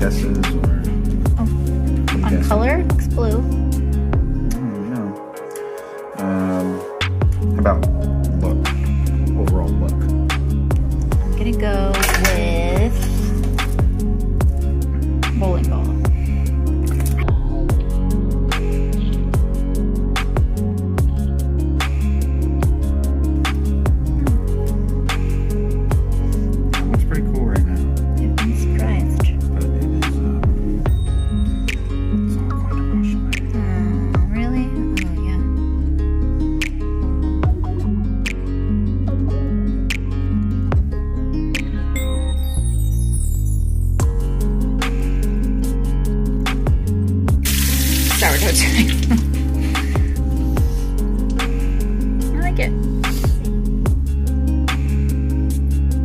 guesses or? Oh, on color, it's blue. No. How about look? Overall look. I'm gonna go with bowling ball. Looks pretty cool right now. You've been surprised. But it is, it's all going to wash away. Really? Oh, yeah. Sourdough time. I like it.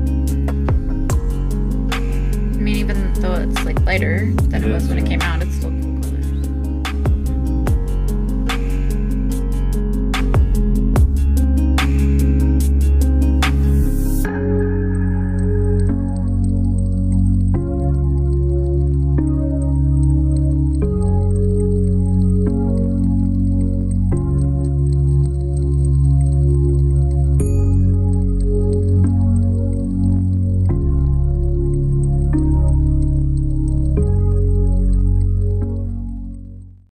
I mean, even though it's like lighter than it was when it came out, it's still